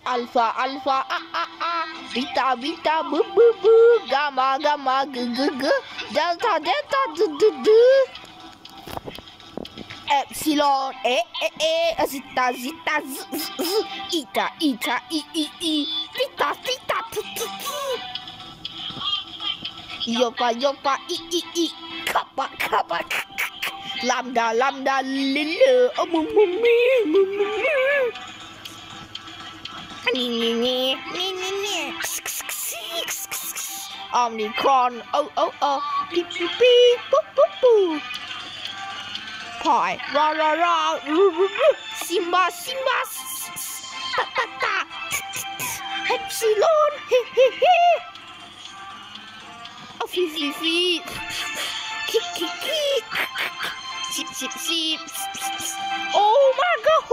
Alpha, alpha, beta, beta, boo, boo, boo, gamma, gamma, g, g, g, delta, delta, d, d, d, epsilon, zeta, zeta, z, z, z, eta, eta, i, theta, theta, t, t, t, yopa, yopa, i, kappa, kappa, lambda, lambda, lille, mu, Omnicron, beep, beep, beep, boop, boop, boop. Pi, ra, ra, ra, Simba, Simba, ta, ta, ta, Epsilon, he, he, he. Fi, fi, fi, kick, kick, kick, sip, sip, sip. Oh my God.